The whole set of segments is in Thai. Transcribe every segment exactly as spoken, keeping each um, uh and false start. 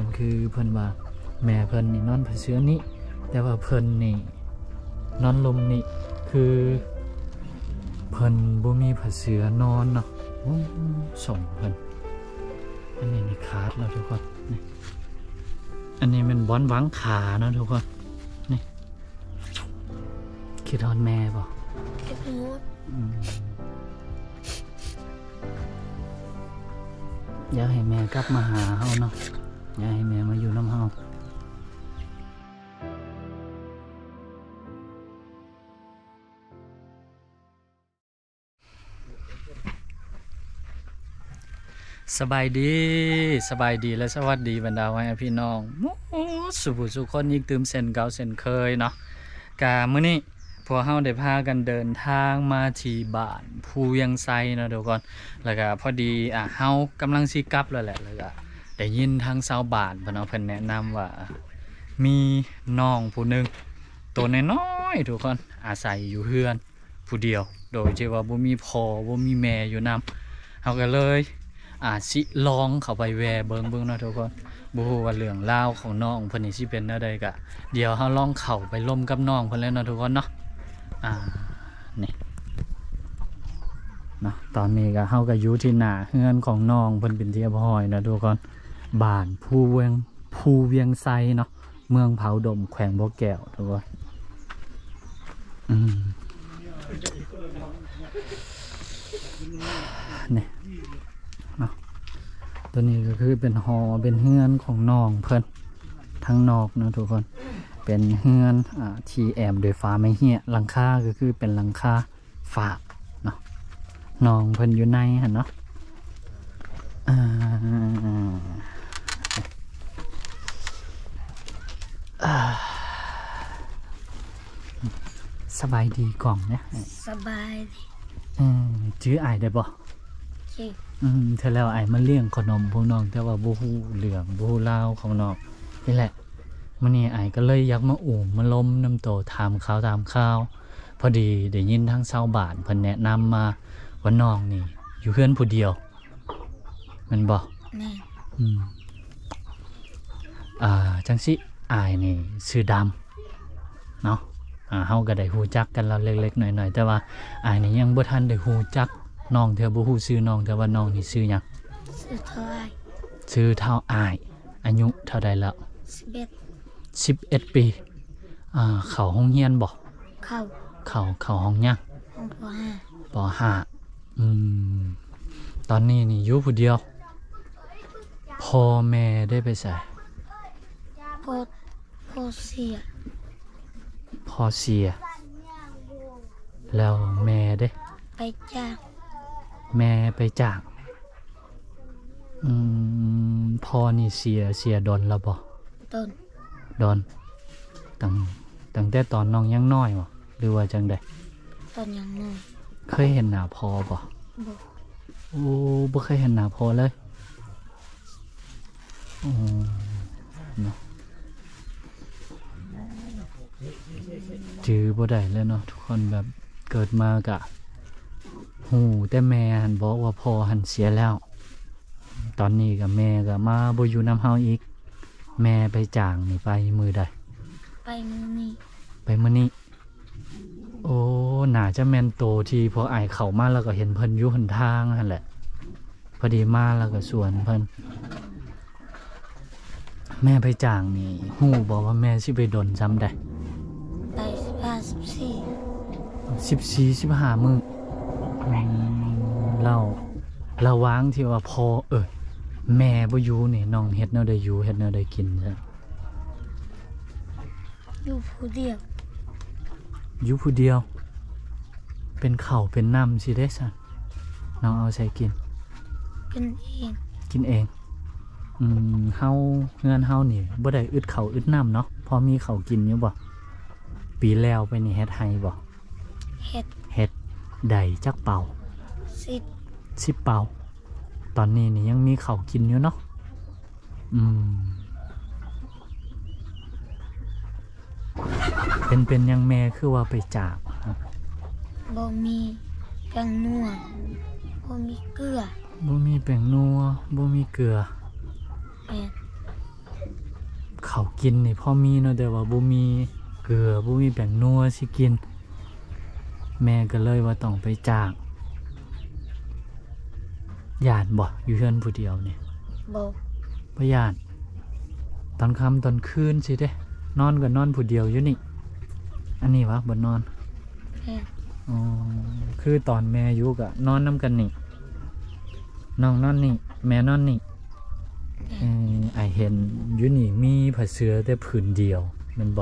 อนคือเพิ่นว่าแม่เพิ่นนี่นอนผาเสือนี้แต่ว่าเพิ่นนี่นอนลมนี่คือเพิ่นบ่มีผาเสือนอนเนาะส่งเพิ่นอันนี้นี่ขาดแล้วทุกคนนี่อันนี้มันบอนวางขาเนาะทุกคนนี่คิดฮอดแม่บ่คิดฮอดอยากให้แม่กลับมาหาเฮาเนาะอยากให้แม่มาอยู่น้ำเฮาสบายดีสบายดีและสวัสดีบรรดาไว้พี่น้องสุบุสุคนอีกตื่มเส้นเก่าเส้นเคยเนาะกามื้อนี้พวกเฮาได้พากันเดินทางมาที่บ้านภูเวียงไซเนาะทุกคนแล้วก็พอดีอ่ะเฮากำลังสิกลับแล้วแหละแล้วก็ได้ยินทางชาวบ้านเพิ่นเอาเพิ่นแนะนำว่ามีน้องผู้หนึงตัวน้อยๆทุกคนอาศัยอยู่เฮือนผู้เดียวโดยที่ว่าบ่มีพ่อบ่มีแม่อยู่นำเฮาก็เลยอาสิลองเข้าไปแวเบิ่งเบิ่งเนาะทุกคนบ่ฮู้ว่าเรื่องราวของน้องเพิ่นนี่สิเป็นแนวใดก็เดี๋ยวเฮาลองเข้าไปร่วมกับน้องเพิ่นแล้วเนาะทุกคนเนาะอ่านี่เนาะตอนนี้ก็เฮาก็อยู่ที่หน้าเฮือนของน้องเพิ่นเป็นที่เรียบร้อยนะทุกคนบ้านภูเวียงภูเวียงไซเนาะเมืองเผาดมแขวงบ่อแก้วทุกคนอืมนี่เนาะตัวนี้ก็คือเป็นหอเป็นเฮือนของน้องเพิ่นทั้งนอกเนาะทุกคนเป็นเฮือนอ่าที่แอมโดยฟ้าไม่เหี้ยหลังคาก็คือเป็นหลังคาฝากเนาะน้องเพิ่นอยู่ในหั่นเนาะอ่าสบายดีกล่องเนี่ยสบายดีอืมจื้ออายได้บ่จื้ออืมเธอแล้วอายมาเลี้ยงขนมพวกน้องแต่ว่าบ่ฮู้เรื่องบ่ฮู้ราวของน้องนี่แหละมื้อนี้อายก็เลยอยากมาอู่มาล้มน้ำโตถามข่าวถามข่าวพอดีได้ยินทางชาวบ้านเพิ่นแนะนำมาว่าน้องนี่อยู่เฮือนผู้เดียวแม่นบ่แม่อืมอ่าจังสิอายนี่ชื่อดำเนาะอ่าเฮาก็ได้ฮู้จักกันแล้วเล็กๆน้อยๆแต่ว่าอายนี่ยังบ่ทันได้ฮู้จักน้องเธอบ่ฮู้ชื่อน้องแต่ว่าน้องนี่ชื่อหยังชื่อเท่าอ้ายชื่อเท่าอ้ายอายุเท่าใดแล้วสิบเอ็ดสิบเอ็ดปีอ่าเข้าโรงเรียนบ่เข้าเข้าเข้าห้องหยังห้องป .ห้าป .ห้า อืมตอนนี้นี่อยู่ผู้เดียวพ่อแม่ได้ไปไสพ่อพ่อเสียพ่อเสียแล้วแม่เด้ไปจ้างแม่ไปจ้างอืมพ่อนี่เสียเสียดนแล้วบ่ต้นดนตั้งตั้งแต่ตอนน้องยังน้อยบ่หรือว่าจังได๋ตอนยังน้อยเคยเห็นหน้าพ่อบ่บ่โอ้บ่เคยเห็นหน้าพ่อเลยอ๋อเนาะจื้อบ่ได้เลยเนาะทุกคนแบบเกิดมากะหูแต่แม่หันบอกว่าพ่อหันเสียแล้วตอนนี้กับแม่ก็มาบ่อยู่นำเฮาอีกแม่ไปจ้างนี่ไปมือใดไปมื้อนี้ไปมื้อนี้โอ้น่าจะแม่นโตที่พออายเข้ามาแล้วก็เห็นเพิ่นอยู่หนทางหั่นแหละพอดีมาแล้วก็สวนเพิ่นแม่ไปจ้างนี่ฮู้บ่ว่าแม่สิไปดนซ้ำได้ไปสิบห้า สิบสี่สิบสี่ สิบห้ามื้อเราระวางที่ว่าพ่อเอ้ยแม่บ่อยู่นี่น้องเฮ็ดแนวใดอยู่เฮ็ดแนวใดกินซะอยู่ผู้เดียวอยู่ผู้เดียวเป็นข้าวเป็นน้ำสิเด้ซะน้องเอาใส่กินกินเองกินเองอืมเฮาเฮือนเฮานี่บ่ได้อึดข้าวอึดน้ำเนาะพอมีข้าวกินอยู่บ่ปีแล้วไปนี่เฮ็ดให้บ่เฮ็ดเฮ็ดได้จักเป่าสิบสิบเป่าตอนนี้นี่ยังมีข้าวกินอยู่เนาะอืมเป็นเป็นยังแม่คือว่าไปจากบ่มีแป้งนัวบ่มีเกลือบ่มีแป้งนัวบ่มีเกลือแม่นเขาวกินนี่พ่อมีเนาะแต่ว่าบ่มีเกลือบ่มีแป้งนัวสิกินแม่ก็เลยว่าต้องไปจ้างญาติบ่อยู่เฮือนผู้เดียวนี่บ่บ่ญาติตอนค่ำตอนคืนสิเด้นอนก็นอนผู้เดียวอยู่นี่อันนี้วะบ่นอนแม่นอ๋อคือตอนแม่อยู่ก็นอนนำกันนี่น้องนอนนี่แม่นอนนี่เอ่อไอเห็นอยู่นี่มีผ้าเสื้อแต่ผืนเดียวแม่นบ่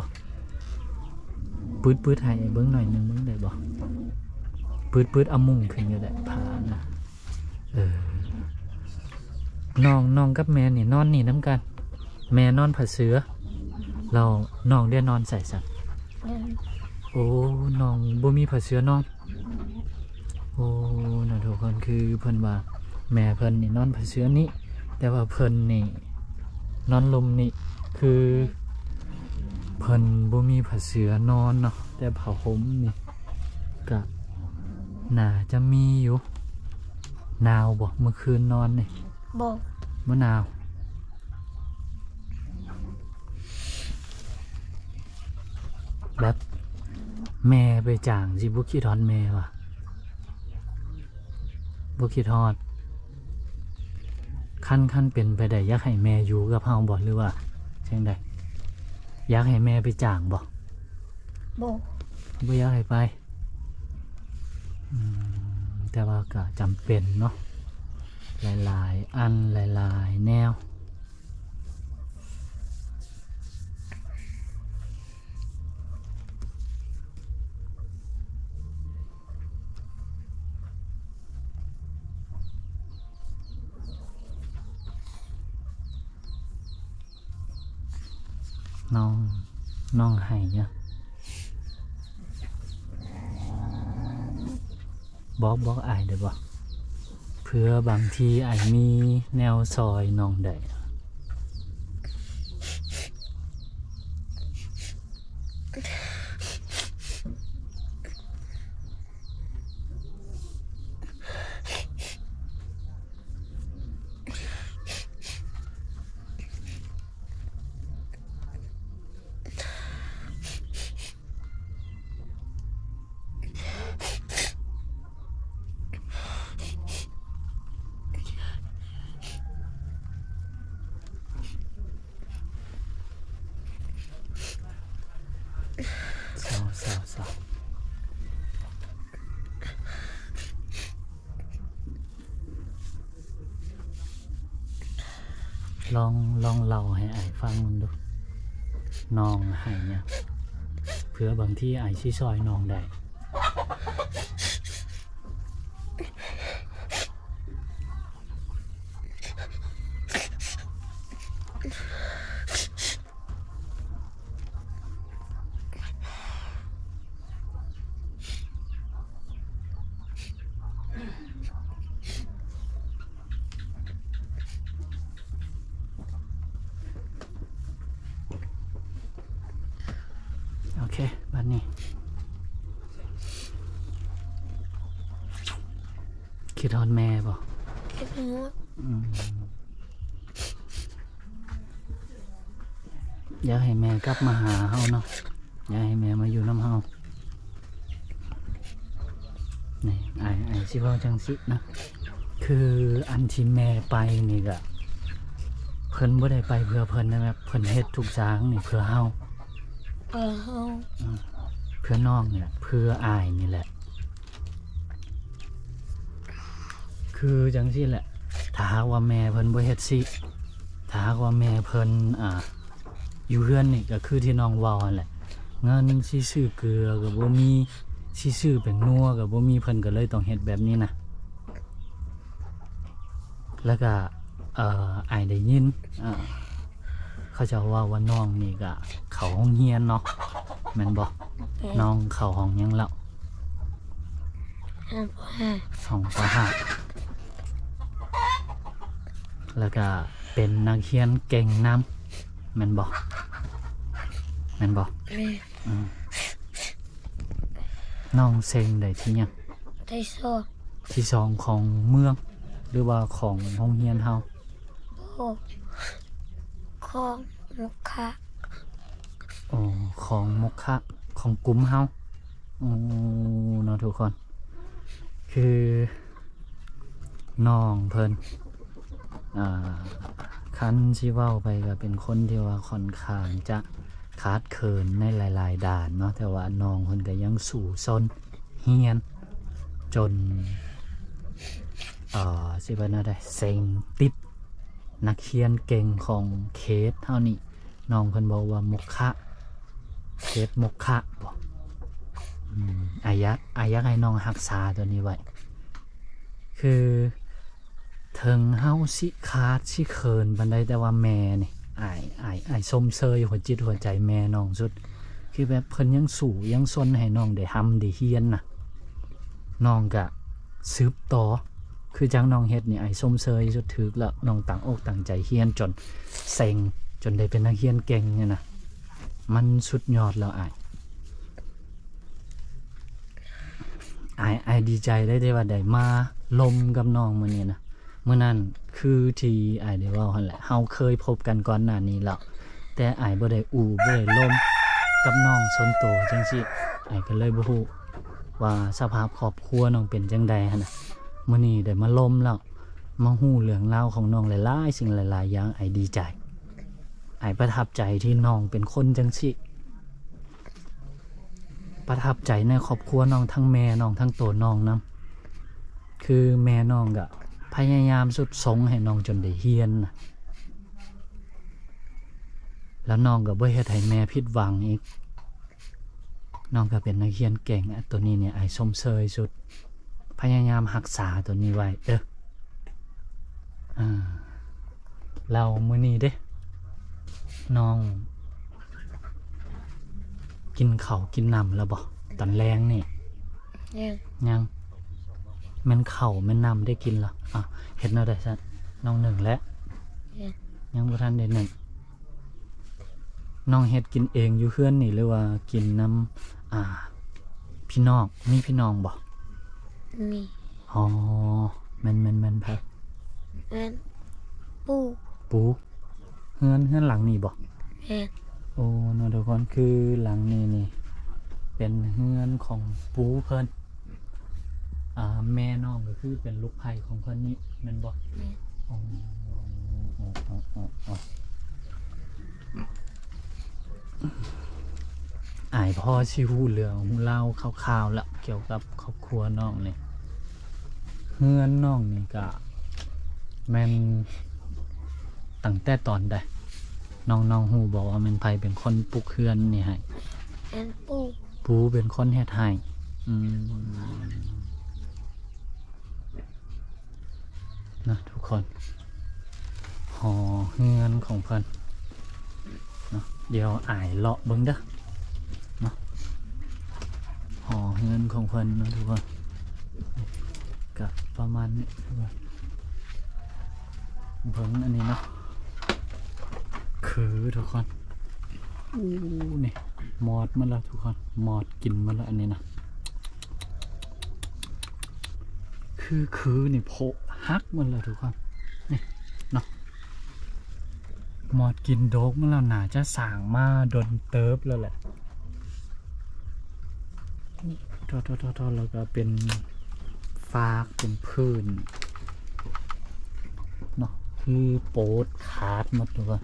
ปืดๆให้เบิ่งหน่อยหนึงเบิ่งได้บ่ปืดๆเอามุ้งขึ้นก็ได้ผ้านะเออน้องน้องกับแม่นี่นอนนี่นํกันแม่นอนผ้าเสื้อเราน้องได้นอนใส่ซักแม่นโอ้น้องบ่มีผ้าเสื้อนอนโอ้น่ะทุกคนคือเพิ่นว่าแม่เพิ่นนี่นอนผ้าเสื้อนี้แต่ว่าเพิ่นนี่นอนลมนี่คือเพิ่นบ่มีผ้าเสื้อนอนเนาะแต่ผ้าห่มนี่ก็น่าจะมีอยู่หนาวบ่เมื่อคืนนอนนี่บ่บ่หนาวแบบแม่ไปจ้างสิบ่คิดฮอดแม่ว่ะบ่คิดฮอดขั้นขั้นเป็นไปได้อยากให้แม่อยู่กับเฮาบ่หรือว่าจังไดอยากให้แม่ไปจ้างบ่บ่บ่อยากให้ไปอืมแต่ว่าก็จำเป็นเนาะหลายๆอันหลายๆแนวน้องน้องให้เนี่ยบอกบอกอายได้บ่เพื่อบางทีอายมีแนวซอยน้องได้เศร้าเศร้าเศร้าลองลองเล่าให้อายฟังมันดูน้องให้เนี่ยเพื่อบางที่อายสิซอยน้องได้โอเคบัดนี้คิดฮอดแม่บ่คิดฮอดอืมอยากให้แม่กลับมาหาเฮาเนาะอยากให้แม่มาอยู่น้ำเฮานี่ไอ้ไอ้สิเว้าจังสินะคืออันที่แม่ไปนี่ก็เพิ่นบ่ได้ไปเพื่อเพิ่นนะครับเพิ่นเฮ็ดทุกอย่างนี่เพื่อเฮาเออเฮาเพื่อน้องนี่แหละเพื่ออายนี่แหละคือจังซี่แหละถ้าหากว่าแม่เพิ่นบ่เฮ็ดสิถ้าหากว่าแม่เพิ่นอ่าอยู่เฮือนนี่ก็คือที่น้องเว้านั่นแหละเงินสิซื้อเกลือก็บ่มีสิซื้อแป้งนัวก็บ่มีเพิ่นก็เลยต้องเฮ็ดแบบนี้นะแล้วก็เอ่ออายได้ยินอ่าเขาจะว่าว่าน้องนี่ก็เข้าห้องเรียนเนาะแม่นบ่น้องเข้าห้องหยังแล้วห้าบ่ห้าห้องปห้าแล้วก็เป็นนักเรียนเก่งนำแม่นบ่แม่นบ่แม่อืมน้องเซ็งได้ที่หยังได้สอบที่สองของเมืองหรือว่าของโรงเรียนเฮาบ่ของมกคะอ๋อของมกคะของกลุ่มเฮาโอ้เนาะทุกคนคือน้องเพิ่นอ่าคันสิเว้าไปก็เป็นคนที่ว่าค่อนข้างจะขาดเขินในหลายๆด้านเนาะแต่ว่าน้องเพิ่นก็ยังสู่ซนเฮียนจนเอ่อสิว่าแนวใดเซ็งติดนักเรียนเก่งของเขตเท่านี้น้องเพิ่นบอกว่ามกคะเขตมกคะบ่อืมอายักอายักให้น้องรักษาตัวนี้ไว้คือถึงเฮาสิขาดสิเขินปานใดแต่ว่าแม่นี่อายอายอายส้มเซยหัวจิตหัวใจแม่น้องสุดคือแบบเพิ่นยังสู่ยังซนให้น้องได้ทำได้เฮียนน่ะน้องก็สืบต่อคือจังน้องเฮ็ดนี่อายส้มเซยสุดถึกแล้วน้องตั้งอกตั้งใจเฮียนจนเซ็งจนได้เป็นนักเรียนเก่งเนี่ยนะมันสุดยอดแล้วอายอายอายดีใจได้ได้ว่าได้มาลมกับน้องมื้อนี้นะมื้อนั้นคือที่อายได้เว้าหั่นแหละเฮาเคยพบกันก่อนหน้านี้แล้วแต่อายบ่ได้อู้บ่ได้ลมกับน้องส่วนตัวจังซี่อายก็เลยบ่ฮู้ว่าสภาพครอบครัวน้องเป็นจังใดหั่นน่ะมื้อนี้ได้มาลมแล้วมาฮู้เรื่องราวของน้องหลายๆสิ่งหลายๆอย่างอายดีใจอายประทับใจที่น้องเป็นคนจังซี่ประทับใจในครอบครัวน้องทั้งแม่น้องทั้งตัวน้องนํคือแม่น้องก็พยายามสุดสงให้น้องจนได้เฮียนนะแล้วน้องก็บ่เฮ็ดให้แม่ผิดหวังอีกน้องก็เป็นนักเรียนเก่งอ่ะตัวนี้เนี่ยไอ้ส้มเชยสุดพยายามรักษาตัวนี้ไว้เด้ออ่าเรามื้อนี้เด้น้องกินข้าวกินน้ำแล้วบ่ตอนแรงนี่ยังยังแม่นข้าวแม่นน้ำได้กินเหรออ่ะเฮ็ดแนวใดซั่นน้องหนึ่งแล้วยังยังบ่ทันได้หนึ่งน้องเฮ็ดกินเองอยู่เฮือนนี่หรือว่ากินน้ำอ่าพี่น้องมีพี่น้องบ่มีอ๋อแม่นแม่นแม่นไผแม่นปูปูเฮือนเฮือนหลังนี่บ่แม่นโอ้เนาะทุกคนคือหลังนี้นี่เป็นเฮือนของปูเพิ่นอ่าแม่น้องก็คือเป็นลูกไผ่ของเพิ่นนี่แม่นบ่แม่นอ๋ออ๋ออ๋ออ๋ออ๋ออายพ่อชิฮู้เรื่องฮู้เล่าคร่าวๆละเกี่ยวกับครอบครัวน้องนี่เฮือนน้องนี่ก็แม่นตั้งแต่ตอนใดน้องน้องฮู้บอกว่าแม่นไผเป็นคนปลูกเฮือนนี่ให้แม่นปูปูเป็นคนเฮ็ดให้อืมนะทุกคนหอเฮือนของเพิ่นเนาะเดี๋ยวอายเลาะเบิ่งเด้อเนาะหอเฮือนของเพิ่นเนาะทุกคนก็ประมาณนี้เบิ่งอันนี้เนาะคือทุกคนอู้นี่หมอดมาแล้วทุกคนหมอดกินมาแล้วอันนี้นะคือคือนี่โผล่ฮักมันแล้วทุกคนนี่เนาะหมอดกินโดกมันแล้วน่าจะสั่งมาโดนเติบแล้วแหละทอทอทอทอแล้วก็เป็นฟากเป็นพื้นเนาะคือโปดขาดหมดทุกคน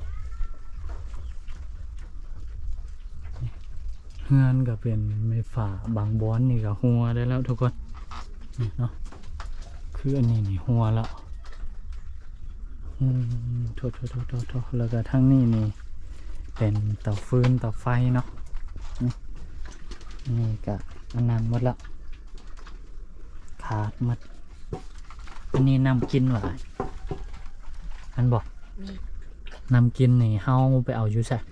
เฮือนก็เป็นไม่ฝ่าบางบอนนี่ก็หัวได้แล้วทุกคนนี่เนาะคืออันนี้นี่หัวแล้วอืมโทษโทษโทษโทษโทษแล้วก็ทั้งนี้นี่เป็นเตาฟืนเตาไฟเนาะนี่นี่ก็อันนั้นหมดละขาดหมดอันนี้นำกินหวะอันบอกมีนำกินนี่เฮาไปเอาอยู่ใช่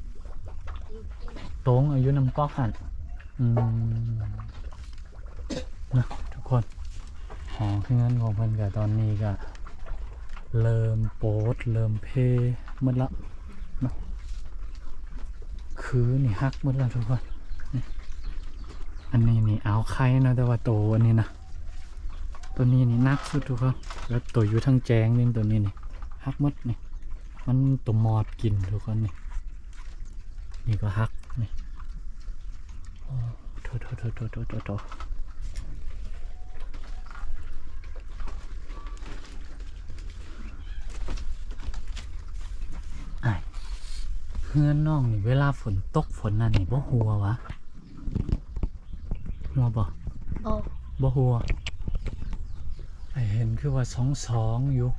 ตรงอายุน้ำก๊อกหันอืมนะทุกคนหอเฮือนของเพิ่นกับตอนนี้ก็เริ่มโปดเริ่มเพหมดละเนาะคือนี่ฮักหมดแล้วทุกคนนี่อันนี้นี่เอาไข่เนาะแต่ว่าโตอันนี้นะตัวนี้นี่นักสุดทุกคนแล้วตัวอยู่ทั้งแจงนี่ตัวนี้นี่ฮักหมดนี่มันตัวมอดกินทุกคนนี่นี่ก็ฮักนี่โอ้โถโถโถโถโถโถโถไอ้เฮือนน้องนี่เวลาฝนตกฝนนั่นนี่บ่หัววะหัวบ่บ่บ่หัวไอ้เห็นคือว่าสองสองอยู่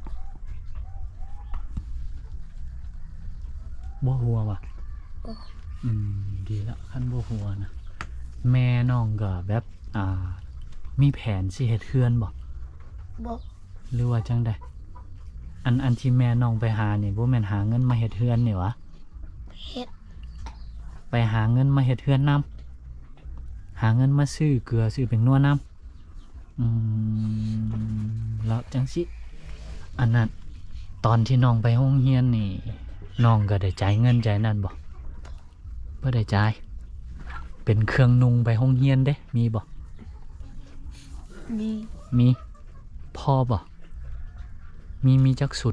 บ่หัววะบ่อืมดีละขั้นบ่หัวนะแม่น้องก็แบบอ่ามีแผนสิเฮ็ดเฮือนบ่บ่หรือว่าจังใดอันอันที่แม่น้องไปหานี่บ่แม่นหาเงินมาเฮ็ดเฮือนนี่หวะเฮ็ดไปหาเงินมาเฮ็ดเฮือนนํหาเงินมาซื้อเกลือซื้อเป็นนัวนํอืมแล้วจังสิอันนั้นตอนที่น้องไปโรงเรียนนี่น้องก็ได้จ่ายเงินจ่ายนั่นบ่บ่ได้จ่ายเป็นเครื่องนุ่งไปโรงเรียนเด้มีบ่มีมีพ่อบ่มีมีจักสุด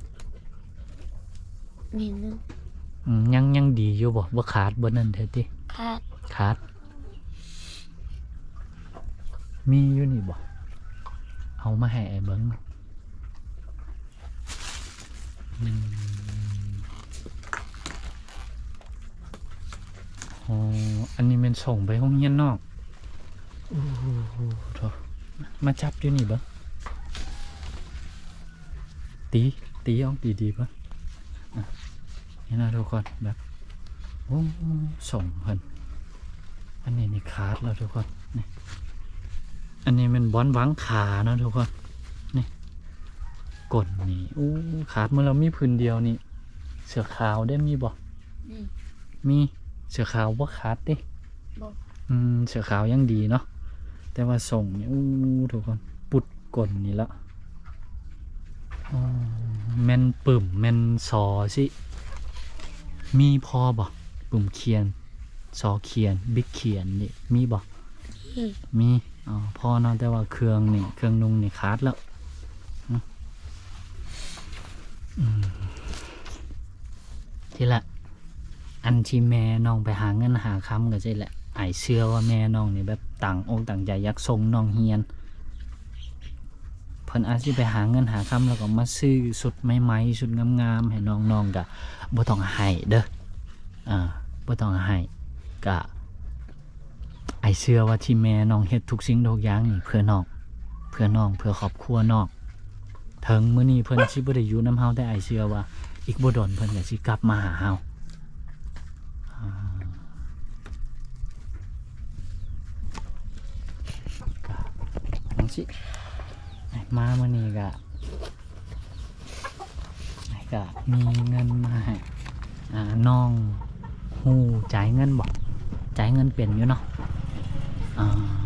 มีหนึงอืมยังยังดีอยู่บ่บ่ขาดบ่นั่นแท้ติขาดขาดมีอยู่นี่บ่เอามาให้ไอ้เบิ่งอืมอ๋ออันนี้แม่นส่งไปโรงเรียนนอกโอ้โหโถมาจับอยู่นี่เบิ่งตีตีออกดีๆเบิ่งอ่ะนี่นะทุกคนแบบโอ้ส่งเพิ่นอันนี้นี่ขาดแล้วทุกคนนี่อันนี้มันบอนวางขาเนาะทุกคนนี่กดนี่อู้ขาดเมื่อเรามีพื้นเดียวนี่เสือขาวได้มีบ่นี่มีเสือขาวบ่ขาดเด้บ่อืมเสือขาวยังดีเนาะแต่ว่าส่งนี่อู้ทุกคนปุดกลนี่ละอ๋อแม่นปึ่มแม่นซอสิมีพอบ่ปุ่มเขียนซอเขียนบิ๊กเขียนนี่มีบ่นี่มีอ๋อพอเนาะแต่ว่าเครื่องนี่เครื่องนุ่งนี่ขาดแล้วอืมอืมทีละอันที่แม่น้องไปหาเงินหาคำก็ใช่แหละไอายเชื่อว่าแม่น้องนี่แบบต่างอกต่างใจอยากส่งน้องเฮียนเพิ่นอาจสิไปหาเงินหาคำแล้วก็มาซื้อชุดใหม่ๆชุดงามๆให้น้องๆก็บ่ต้องให้เด้ออ่าบ่ต้องให้ก็ไอายเชื่อว่าที่แม่น้องเฮ็ดทุกสิ่งทุกอย่างนี่เพื่อน้องเพื่อน้องเพื่อครอบครัวน้องถึงมื้อนี้เพิ่นสิบ่ได้อยู่นำเฮาแต่ไอายเชื่อว่าอีกบ่ดนเพิ่นก็สิกลับมาหาเฮาอ่าก็จังสิไอ้มามื้อนี้ก็ไอ้ก็มีเงินมาให้อ่าน้องฮู้จ่ายเงินบ่จ่ายเงินเป็นอยู่เนาะอ่า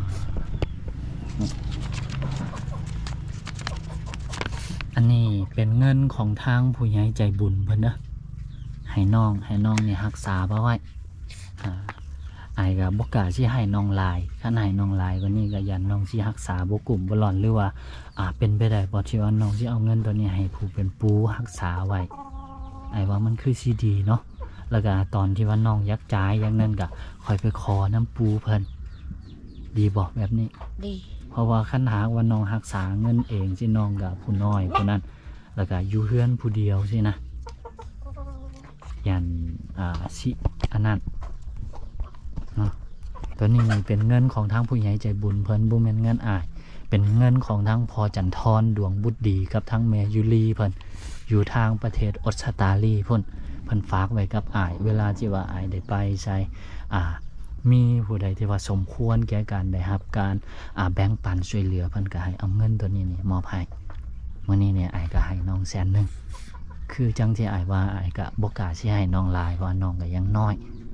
อันนี้เป็นเงินของทางผู้ใหญ่ใจบุญเพิ่นเด้อให้น้องให้น้องเนี่ยรักษาเอาไว้อ่าไอ้ก็บ่กล้าสิให้น้องหลายคันให้น้องหลายกว่านี้ก็ยันน้องสิรักษาบ่กลุ่มบ่หลอนหรือว่าอ่าเป็นไปได้บ่ที่ว่าน้องสิเอาเงินตัวนี้ให้ผู้เป็นปู่รักษาไว้ไอ้ว่ามันคือสิดีเนาะแล้วก็ตอนที่ว่าน้องอยากจ่ายอย่างนั้นก็ค่อยไปขอน้ำปู่เพิ่นดีบ่แบบนี้ดีเพราะว่าคันหากว่าน้องรักษาเงินเองสิน้องกับผู้น้อยผู้นั้นแล้วก็อยู่เฮือนผู้เดียวสินะยันอ่าสิอันนั้นเนาะตัวนี้นี่เป็นเงินของทางผู้ใหญ่ใจบุญเพิ่นบ่แม่นเงินอ้ายเป็นเงินของทางพ่อจันทรดวงบุตรดีกับทางแม่ยุลีเพิ่นอยู่ทางประเทศออสตาลีพุ่นเพิ่นฝากไว้กับอ้ายเวลาที่ว่าอ้ายได้ไปใช้อ่ามีผู้ใดที่ว่าสมควรแก่การได้รับการอ่าแบ่งปันช่วยเหลือเพิ่นก็ให้เอาเงินตัวนี้นี่มอบให้มื้อนี้เนี่ยอ้ายก็ให้น้องแสนหนึงคือจังที่อ้ายว่าอ้ายก็บ่กล้าสิให้น้องหลายเพราะว่าน้องก็ยังน้อย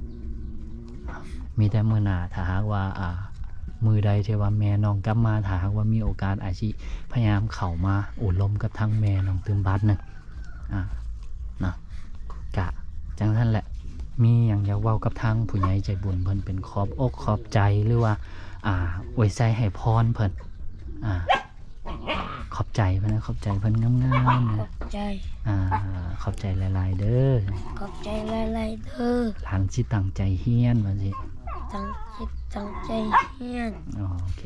มีแต่มื้อหน้าถ้าหากว่าอ่ามือใดที่ว่าแม่น้องกลับมาถ้าหากว่ามีโอกาสอ้ายสิพยายามเข้ามาอบรมกับทางแม่น้องตื่มบัดนึงอ่าเนาะกะจังซั่นแหละมีหยังอยากเว้ากับทางผู้ใหญ่ใจบุญเพิ่นเป็นขอบอกขอบใจหรือว่าอ่าอวยใจให้พรเพิ่นอ่าขอบใจเพิ่นนะขอบใจเพิ่นงามๆขนะอบใจอ่าขอบใจหลายๆเด้อขอบใจหลายๆเด้อหลานสิตั้งใจเฮียนว่าสิตั้งจิตตั้งใจเฮียนอ๋อโอเค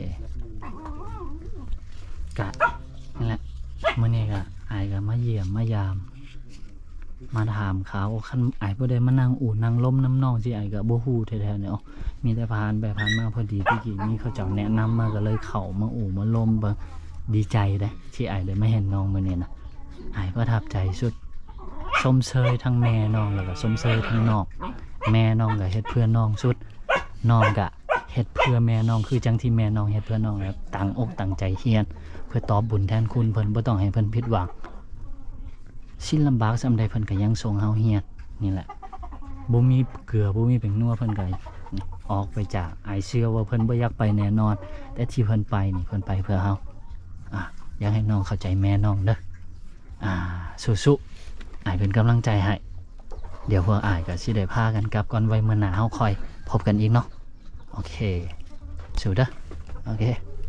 กะนั่นแหละมื้อนี้ก็อายก็มาเยี่ยมมายาม มาถามเขาคันอายบ่ได้มานั่งอู่นั่งล้มน้ำน้องสิอายก็บ่ฮู้แท้ๆเนี่ยอ๋อมีแต่ผ่านไปผ่านมาพอดีที่กี้มีเขาเจ้าแนะนำมาก็เลยเข้ามาอู่มาล้มเบิ่งดีใจเด้ที่อายได้มาเห็นน้องมื้อนี้นะอายประทับใจสุดชมเชยทั้งแม่น้องแล้วก็ชมเชยทั้งน้องแม่น้องก็เฮ็ดเพื่อน้องสุดน้องก็เฮ็ดเพื่อแม่น้องคือจังที่แม่น้องเฮ็ดเพื่อน้องแล้วตั้งอกตั้งใจเฮียน เพื่อตอบบุญแทนคุณเพิ่นบ่ต้องให้เพิ่นผิดหวังสิ้นลำบากส่ำใดเพิ่นก็ยังส่งเฮาเฮียนนี่แหละบ่มีเกลือบ่มีเป็นนัวเพิ่นก็นี่ออกไปจากอายเชื่อว่าเพิ่นบ่อยากไปแน่นอน แต่ที่เพิ่นไปนี่เพิ่นไปเพื่อเฮาอ่ะอยากให้น้องเข้าใจแม่น้องเด้ออ่าสู้ๆอายเป็นกำลังใจให้เดี๋ยวพวกอายก็สิได้พากันกลับก่อนไว้มื้อหน้าเฮาค่อยพบกันอีกเนาะโอเคสู้เด้อโอเค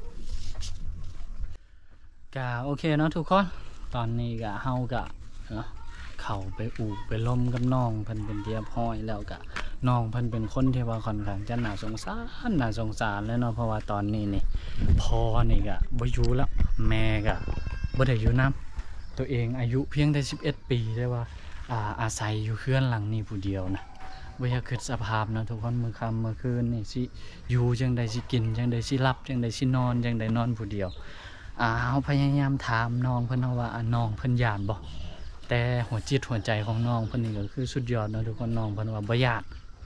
ก็โอเคเนาะทุกคนตอนนี้ก็เฮาก็เนาะเข้าไปอู่ไปล่มกับน้องเพิ่นเป็นเรียบร้อยแล้วก็น้องเพิ่นเป็นคนที่ว่าค่อนข้างจะน่าสงสารน่าสงสารแล้วเนาะเพราะว่าตอนนี้นี่พ่อนี่ก็บ่อยู่แล้วแม่ก็บ่ได้อยู่นํตัวเองอายุเพียงแต่สิบเอ็ดปีได้ว่าอ่าอาศัยอยู่เรือนหลังนี้ผู้เดียวนะบ่อยากคิดสภาพเนาะทุกคนมื้อค่ำมื้อคืนนี่สิอยู่จังได๋สิกินจังได๋สิหลับจังได๋สินอนจังได๋นอนผู้เดียว อ่าเฮาพยายามถามน้องเพิ่นเนาะว่าอ่าน้องเพิ่นย้านบ่แต่หัวจิตหัวใจของน้องเพิ่นนี่ก็คือสุดยอดเนาะทุกคนน้องเพิ่นว่าบ่ย้าน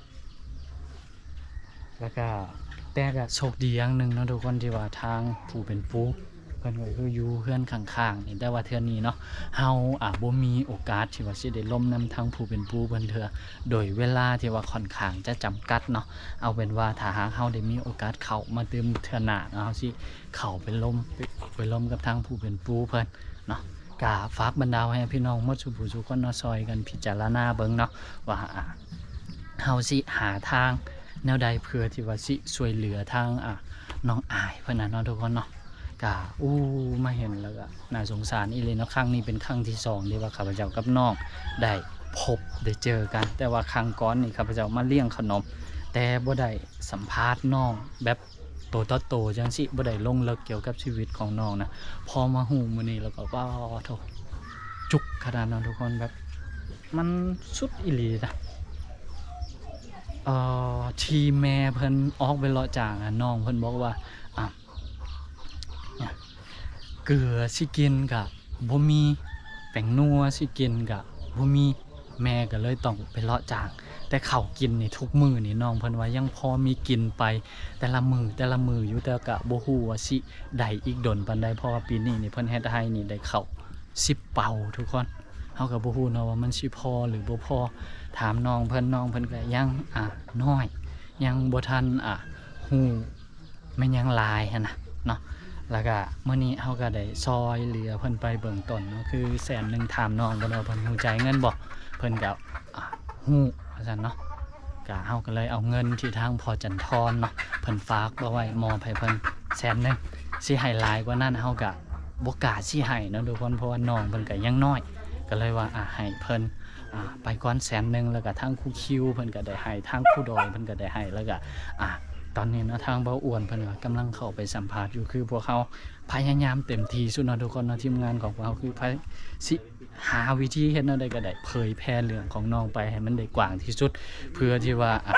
แล้วก็แต่ก็โชคดีอย่างหนึงเนาะทุกคนที่ว่าทางผู้เป็นปู่เพิ่นก็คืออยู่เฮือนข้างๆนี่แต่ว่าเทื่อนี้เนาะเฮาอ่าบ่มีโอกาสที่ว่าสิได้ร่วมนำทางผู้เป็นปู่เพิ่นเทื่อโดยเวลาที่ว่าค่อนข้างจะจำกัดเนาะเอาเป็นว่าถ้าหากเฮาได้มีโอกาสเข้ามาเติมเทื่อหน้าเนาะเฮาสิเข้าไปร่วม ไปล้มกับทางผู้เป็นปู่เพิ่นเนาะกะฝากบรรดาให้พี่น้องหมดสุผู้สุคนเนาะซอยกันพิจารณาเบิ่งเนาะว่าอ่าเฮาสิหาทางแนวใดเพื่อที่ว่าสิช่วยเหลือทางอ่ะน้องอายเพิ่นน่ะเนาะทุกคนเนาะกะอู้มาเห็นแล้วก็น่าสงสารอีหลีเนาะครั้งนี้เป็นครั้งที่สองที่ว่าข้าพเจ้ากับน้องได้พบได้เจอกันแต่ว่าครั้งก่อนนี่ข้าพเจ้ามาเลี้ยงขนมแต่บ่ได้สัมภาษณ์น้องแบบโตต่อโตจังสิบ่ได้ลงลึกเกี่ยวกับชีวิตของน้องนะพอมาฮู้มื้อนี้แล้วก็ว้าวโธ่จุกขนาดนั้นทุกคนแบบมันสุดอีหลีนะเอ่อที่แม่เพิ่นออกไปเลาะจ่างอะน้องเพิ่นบอกว่าอ่ะเนี่ยเกลือสิกินก็บ่มีแป้งนัวสิกินก็บ่มีแม่ก็เลยต้องไปเลาะจ่างแต่ข้าวกินนี่ทุกมื้อนี่น้องเพิ่นว่ายังพอมีกินไปแต่ละมื้อแต่ละมื้ออยู่แต่ก็บ่ฮู้ว่าสิได้อีกดนปานใดเพราะว่าปีนี้นี่เพิ่นเฮ็ดให้นี่ได้ข้าวสิบเป่าทุกคนเฮาก็บ่ฮู้เนาะว่ามันสิพอหรือบ่พอถามน้องเพิ่นน้องเพิ่นก็ยังอ่ะน้อยยังบ่ทันอ่ะฮู้แม่นยังหลายหันน่ะเนาะแล้วก็มื้อนี้เฮาก็ได้ซอยเหลือเพิ่นไปเบื้องต้นเนาะคือแสนหนึงถามน้องเพิ่นว่าเพิ่นฮู้จ่ายเงินบ่เพิ่นก็อ่ะฮู้ว่าซั่นเนาะก็เฮาก็เลยเอาเงินที่ทางพ่อจันทรเนาะเพิ่นฝากเอาไว้มอบให้เพิ่นแสนหนึงสิให้หลายกว่านั้นเฮาก็บ่กล้าสิให้เนาะทุกคนเพราะว่าน้องเพิ่นก็ยังน้อยก็เลยว่าอ่ะให้เพิ่นอ่าไปก่อนแสนหนึงแล้วก็ทางครูคิวเพิ่นก็ได้ให้ทางครูดอยเพิ่นก็ได้ให้แล้วก็อ่ะตอนนี้เนาะทางเบาอ้วนเพิ่นก็กำลังเข้าไปสัมภาษณ์อยู่คือพวกเขาพยายามเต็มที่สุดเนาะทุกคนเนาะทีมงานของพวกเขาคือพยสิหาวิธีเฮ็ดแนวใดก็ได้เผยแพร่เรื่องของน้องไปให้มันได้กว้างที่สุดเพื่อที่ว่าอ่ะ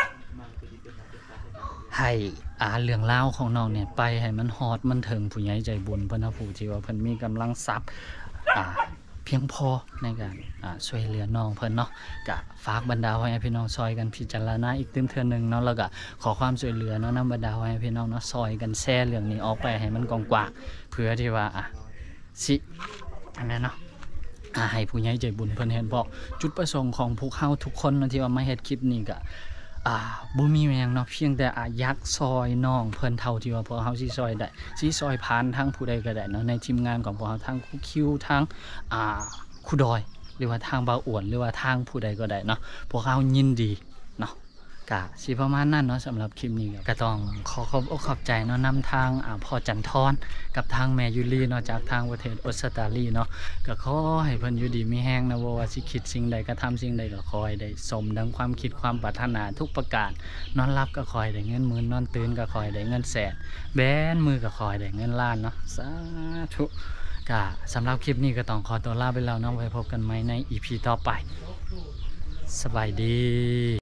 ให้อ่าเรื่องราวของน้องเนี่ยไปให้มันฮอดมันถึงผู้ใหญ่ใจบุญเพิ่นเนาะผู้ที่ว่าเพิ่นมีกำลังทรัพย์อ่าเพียงพอในการอ่าช่วยเหลือน้องเพิ่นเนาะก็ฝากบรรดาไว้ให้พี่น้องซอยกันพิจารณาอีกเติมเทื่อนึงเนาะแล้วก็ขอความช่วยเหลือเนาะนำบรรดาไว้ให้พี่น้องเนาะซอยกันแชร์เรื่องนี้ออกไปให้มันกว้างๆเพื่อที่ว่าอ่ะสิอันนั้นเนาะอ่าให้ผู้ใหญ่ใจบุญเพิ่นเห็นบอกจุดประสงค์ของพวกเฮาทุกคนเนาะที่ว่ามาเฮ็ดคลิปนี้ก็อ่าบ่มีหยังเนาะเพียงแต่อ่ะอยากซอยน้องเพิ่นเท่าที่ว่าพวกเฮาสิซอยได้สิซอยผ่านทางผู้ใดก็ได้เนาะในทีมงานของพวกเฮาทางครูคิวทางอ่าครูดอยหรือว่าทางเบาอ้วนหรือว่าทางผู้ใดก็ได้เนาะพวกเฮายินดีเนาะกะสิประมาณนั้นเนาะสำหรับคลิปนี้ก็ต้องขอขอบอกขอบใจเนาะนำทางอ่าพ่อจันทรกับทางแม่ยุลีเนาะจากทางประเทศออสเตรเลียเนาะก็ขอให้เพิ่นอยู่ดีมีแฮงนะบ่ว่าสิคิดสิ่งใดก็ทำสิ่งใดก็ขอให้ได้สมดังความคิดความปรารถนาทุกประการนอนหลับก็ขอให้ได้เงินหมื่นนอนตื่นก็ขอให้ได้เงินแสนแบนมือก็ขอให้ได้เงินล้านเนาะสาธุก็สำหรับคลิปนี้ก็ต้องขอตัวลาไปแล้วเนาะไว้พบกันใหม่ใน อี พี ต่อไปสบายดี